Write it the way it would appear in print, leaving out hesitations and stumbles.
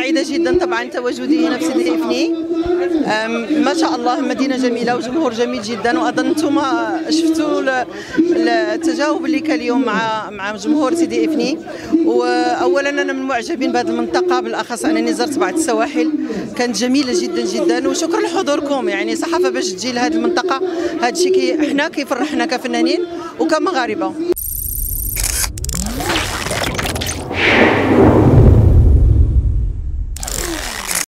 سعيده جدا طبعا تواجدي هنا في سيدي افني. ما شاء الله مدينه جميله وجمهور جميل جدا، واظن انتم شفتوا التجاوب اللي كان اليوم مع جمهور سيدي افني. واولا انا من معجبين بهذه المنطقه، بالاخص انني زرت بعض السواحل كانت جميله جدا جدا. وشكرا لحضوركم، يعني صحافه باش تجي لهذه المنطقه هذا الشيء حنا كيفرحنا كفنانين وكمغاربه.